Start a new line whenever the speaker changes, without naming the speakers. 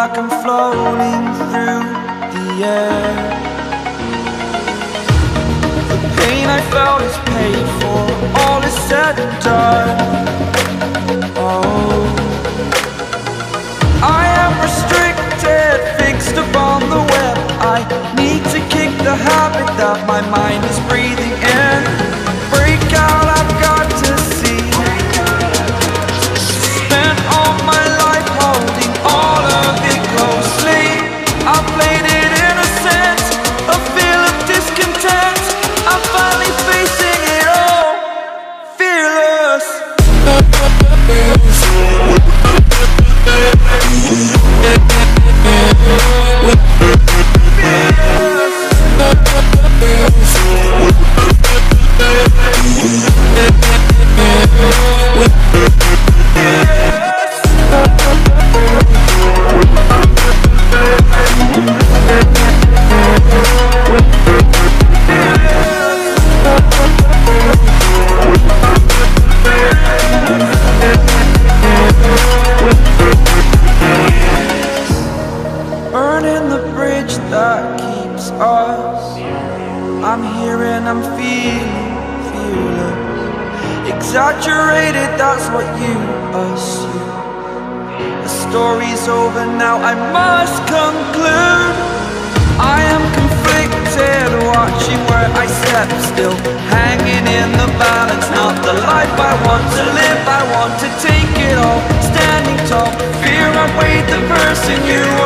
like I'm floating through the air. The pain I felt is paid for, all is said and done. Oh, I am restricted, fixed upon the web. I need to kick the habit that my mind is breathing in. Break out, I've got to see. Spent all my life holding all of it closely. I played it innocent, a feel of discontent. I'm finally facing it all, fearless. Burning the bridge that keeps us. I'm here and I'm feeling fearless. Exaggerated, that's what you assume. The story's over now, I must conclude. I am conflicted, watching where I step still, hanging in the balance. Not the life I want to live, I want to take it all. Standing tall, fear I weighed the person you are.